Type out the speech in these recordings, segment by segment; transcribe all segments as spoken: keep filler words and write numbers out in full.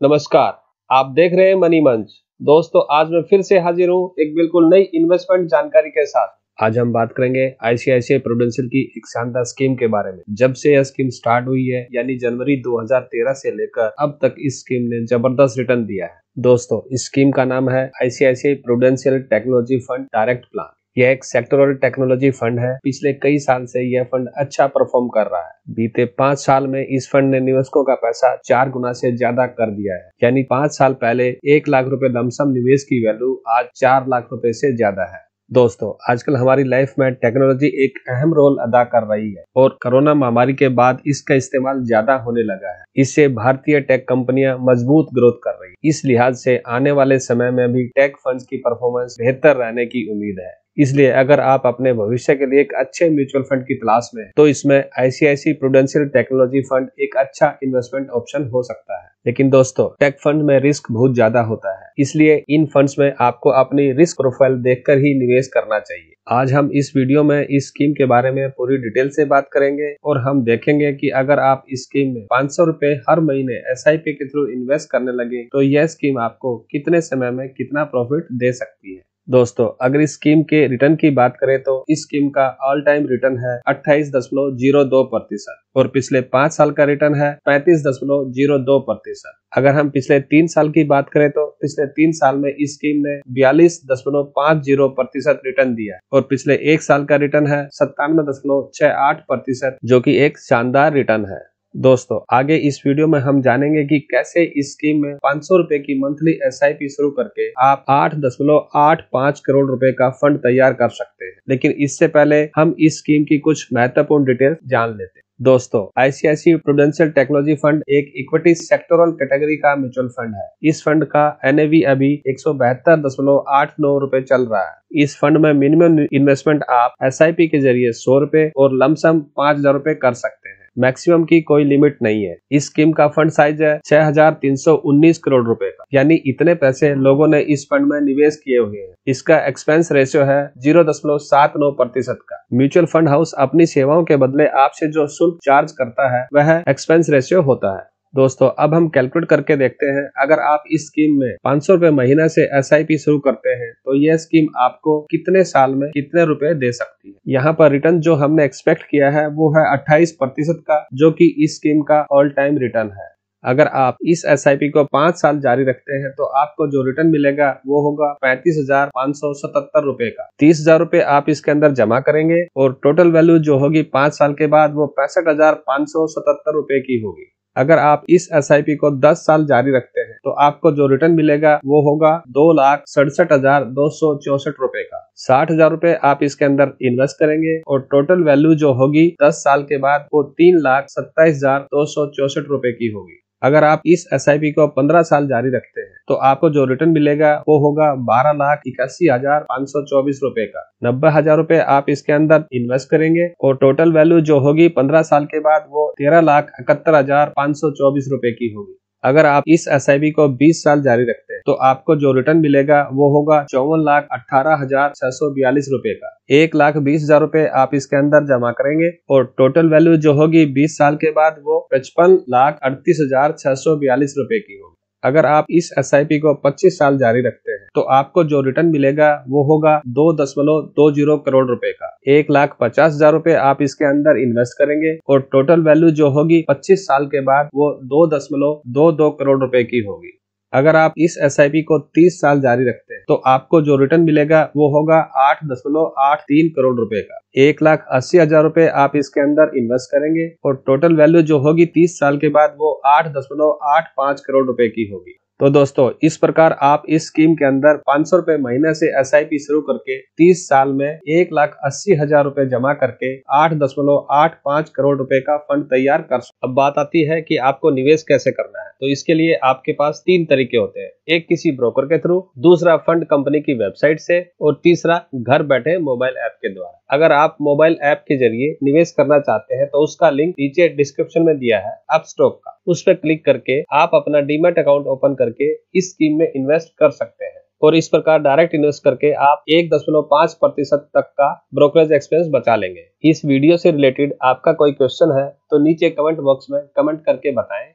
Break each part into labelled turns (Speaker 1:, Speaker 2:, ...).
Speaker 1: नमस्कार, आप देख रहे हैं मनी मंच। दोस्तों, आज मैं फिर से हाजिर हूँ एक बिल्कुल नई इन्वेस्टमेंट जानकारी के साथ। आज हम बात करेंगे आईसीआईसीआई प्रूडेंशियल की एक शानदार स्कीम के बारे में। जब से यह स्कीम स्टार्ट हुई है, यानी जनवरी दो हज़ार तेरह से लेकर अब तक इस स्कीम ने जबरदस्त रिटर्न दिया है। दोस्तों, इस स्कीम का नाम है ICICI Prudential technology fund direct plan. यह एक सेक्टोरल टेक्नोलॉजी फंड है। पिछले कई साल से यह फंड अच्छा परफॉर्म कर रहा है। बीते पाँच साल में इस फंड ने निवेशकों का पैसा चार गुना से ज्यादा कर दिया है। यानी पाँच साल पहले एक लाख रुपए लमसम निवेश की वैल्यू आज चार लाख रुपए से ज्यादा है। दोस्तों, आजकल हमारी लाइफ में टेक्नोलॉजी एक अहम रोल अदा कर रही है और कोरोना महामारी के बाद इसका इस्तेमाल ज्यादा होने लगा है। इससे भारतीय टेक कंपनियां मजबूत ग्रोथ कर रही है। इस लिहाज से आने वाले समय में भी टेक फंड्स की परफॉर्मेंस बेहतर रहने की उम्मीद है। इसलिए अगर आप अपने भविष्य के लिए एक अच्छे म्यूचुअल फंड की तलाश में हैं, तो इसमें आईसीआईसीआई प्रूडेंशियल टेक्नोलॉजी फंड एक अच्छा इन्वेस्टमेंट ऑप्शन हो सकता है। लेकिन दोस्तों, टेक फंड में रिस्क बहुत ज्यादा होता है, इसलिए इन फंड्स में आपको अपनी रिस्क प्रोफाइल देखकर ही निवेश करना चाहिए। आज हम इस वीडियो में इस स्कीम के बारे में पूरी डिटेल से बात करेंगे और हम देखेंगे कि अगर आप इस स्कीम में पाँच सौ रुपए हर महीने एसआईपी के थ्रू इन्वेस्ट करने लगे, तो यह स्कीम आपको कितने समय में कितना प्रॉफिट दे सकती है। दोस्तों, अगर इस स्कीम के रिटर्न की बात करें तो इस स्कीम का ऑल टाइम रिटर्न है अट्ठाईस दशमलव जीरो दो प्रतिशत और पिछले पाँच साल का रिटर्न है पैंतीस दशमलव जीरो दो प्रतिशत। अगर हम पिछले तीन साल की बात करें तो पिछले तीन साल में इस स्कीम ने बयालीस दशमलव पाँच जीरो प्रतिशत रिटर्न दिया और पिछले एक साल का रिटर्न है सत्तानवे दशमलव छह आठ प्रतिशत, जो कि एक शानदार रिटर्न है। दोस्तों, आगे इस वीडियो में हम जानेंगे कि कैसे इस स्कीम में पाँच सौ रुपए की मंथली एसआईपी शुरू करके आप आठ दशमलव आठ पाँच करोड़ रुपए का फंड तैयार कर सकते हैं। लेकिन इससे पहले हम इस स्कीम की कुछ महत्वपूर्ण डिटेल्स जान लेते हैं। दोस्तों, आईसीआईसीआई प्रूडेंशियल टेक्नोलॉजी फंड एक इक्विटी सेक्टोरल कैटेगरी का म्यूचुअल फंड है। इस फंड का एनएवी अभी एक सौ बहत्तर दशमलव आठ नौ रुपए चल रहा है। इस फंड में मिनिमम इन्वेस्टमेंट आप एसआईपी के जरिए सौ रुपए और लमसम पाँच हजार रुपए कर सकते हैं। मैक्सिमम की कोई लिमिट नहीं है। इस स्कीम का फंड साइज है छह हजार तीन सौ उन्नीस करोड़ रुपए का, यानी इतने पैसे लोगों ने इस फंड में निवेश किए हुए हैं। इसका एक्सपेंस रेशियो है जीरो दशमलव सात नौ प्रतिशत का। म्यूचुअल फंड हाउस अपनी सेवाओं के बदले आपसे जो शुल्क चार्ज करता है वह एक्सपेंस रेशियो होता है। दोस्तों, अब हम कैलकुलेट करके देखते हैं। अगर आप इस स्कीम में पाँच सौ रुपए महीना से एसआईपी शुरू करते हैं, तो यह स्कीम आपको कितने साल में कितने रुपए दे सकती है। यहाँ पर रिटर्न जो हमने एक्सपेक्ट किया है वो है अट्ठाईस प्रतिशत का, जो कि इस स्कीम का ऑल टाइम रिटर्न है। अगर आप इस एसआईपी को पाँच साल जारी रखते हैं, तो आपको जो रिटर्न मिलेगा वो होगा पैंतीस हजार पाँच सौ सतहत्तर रुपए का। तीस हजार रुपए आप इसके अंदर जमा करेंगे और टोटल वैल्यू जो होगी पाँच साल के बाद वो पैंसठ हजार पाँच सौ सतहत्तर रुपए की होगी। अगर आप इस एसआईपी को दस साल जारी रखते हैं, तो आपको जो रिटर्न मिलेगा वो होगा दो लाख सड़सठ हजार दो सौ चौसठ रुपए का। साठ हजार रुपए आप इसके अंदर इन्वेस्ट करेंगे और टोटल वैल्यू जो होगी दस साल के बाद वो तीन लाख सत्ताईस हजार दो सौ चौसठ रुपए की होगी। अगर आप इस एसआईपी को पंद्रह साल जारी रखते हैं, तो आपको जो रिटर्न मिलेगा वो होगा बारह लाख इक्यासी हजार पाँच सौ चौबीस रुपए का। नब्बे हजार रुपए आप इसके अंदर इन्वेस्ट करेंगे और टोटल वैल्यू जो होगी पंद्रह साल के बाद वो तेरह लाख इकहत्तर हजार पाँच सौ चौबीस रुपए की होगी। अगर आप इस एसआईपी को बीस साल जारी रखते हैं, तो आपको जो रिटर्न मिलेगा वो होगा चौवन लाख अठारह हजार छह सौ बयालीस रुपए का। एक लाख बीस हजार रुपए आप इसके अंदर जमा करेंगे और टोटल वैल्यू जो होगी बीस साल के बाद वो पचपन लाख अड़तीस हजार छह सौ बयालीस रुपए की होगी। अगर आप इस एसआईपी को पच्चीस साल जारी रखते हैं, तो आपको जो रिटर्न मिलेगा वो होगा दो दशमलव दो जीरो करोड़ रुपए का। एक लाख पचास हजार रुपए आप इसके अंदर इन्वेस्ट करेंगे और टोटल वैल्यू जो होगी पच्चीस साल के बाद वो दो दशमलव दो दो करोड़ रुपए की होगी। अगर आप इस एसआईपी को तीस साल जारी रखते हैं, तो आपको जो रिटर्न मिलेगा वो होगा आठ दशमलव आठ तीन करोड़ रुपए का। एक लाख अस्सी हजार रुपए आप इसके अंदर इन्वेस्ट करेंगे और टोटल वैल्यू जो होगी तीस साल के बाद वो आठ दशमलव आठ पाँच करोड़ रुपए की होगी। तो दोस्तों, इस प्रकार आप इस स्कीम के अंदर पाँच सौ रुपए महीने से एसआईपी शुरू करके तीस साल में एक लाख अस्सी हजार रुपए जमा करके आठ दशमलव आठ पाँच करोड़ रुपए का फंड तैयार कर सकते। अब बात आती है कि आपको निवेश कैसे करना है। तो इसके लिए आपके पास तीन तरीके होते हैं। एक किसी ब्रोकर के थ्रू, दूसरा फंड कंपनी की वेबसाइट से और तीसरा घर बैठे मोबाइल ऐप के द्वारा। अगर आप मोबाइल ऐप के जरिए निवेश करना चाहते हैं, तो उसका लिंक नीचे डिस्क्रिप्शन में दिया है अपस्टॉक का। उस पर क्लिक करके आप अपना डीमैट अकाउंट ओपन करके इस स्कीम में इन्वेस्ट कर सकते हैं और इस प्रकार डायरेक्ट इन्वेस्ट करके आप एक दशमलव पाँच प्रतिशत तक का ब्रोकरेज एक्सपेंस बचा लेंगे। इस वीडियो से रिलेटेड आपका कोई क्वेश्चन है तो नीचे कमेंट बॉक्स में कमेंट करके बताएं।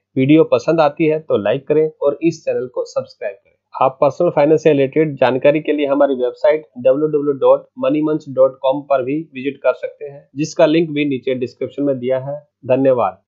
Speaker 1: वीडियो पसंद आती है तो लाइक करें और इस चैनल को सब्सक्राइब करें। आप पर्सनल फाइनेंस से रिलेटेड जानकारी के लिए हमारी website W W W dot money Manch dot com पर भी विजिट कर सकते हैं, जिसका लिंक भी नीचे डिस्क्रिप्शन में दिया है। धन्यवाद।